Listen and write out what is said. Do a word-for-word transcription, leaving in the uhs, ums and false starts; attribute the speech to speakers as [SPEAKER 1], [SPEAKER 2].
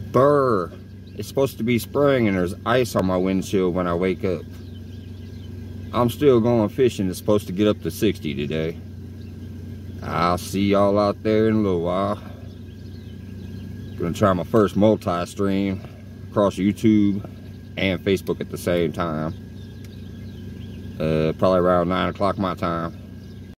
[SPEAKER 1] Brrr. It's supposed to be spring and there's ice on my windshield when I wake up. I'm still going fishing. It's supposed to get up to sixty today. I'll see y'all out there in a little while. Gonna try my first multi-stream across YouTube and Facebook at the same time. Uh, probably around nine o'clock my time.